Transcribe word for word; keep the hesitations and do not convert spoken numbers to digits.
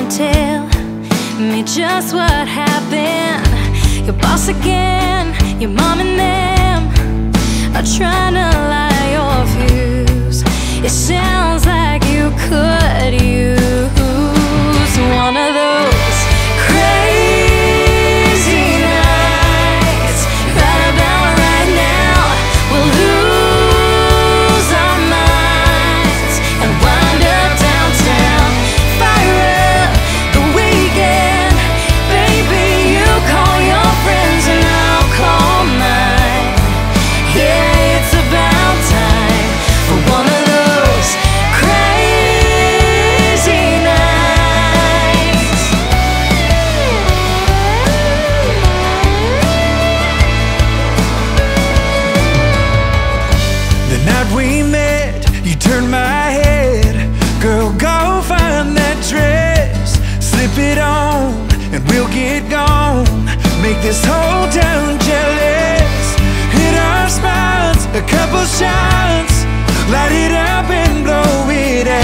and tell me just what happened. Your boss again, your mom and them are trying to lie your views. It sounds like you could use one of those crazy nights. Right about right now, we'll lose our minds and wind up downtown. Fire up the weekend, baby. You call your friends and I'll call mine. Yeah, it's about time for one of those crazy nights. The night we met, you turned my head. Girl, go find that dress, slip it on, and we'll get gone. Make this whole town jealous. Hit our spots, a couple shots, light it up and blow it out.